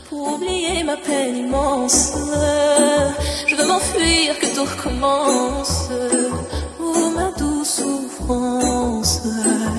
pour oublier ma peine immense. Je veux m'enfuir, que tout recommence. Oh ma douce souffrance.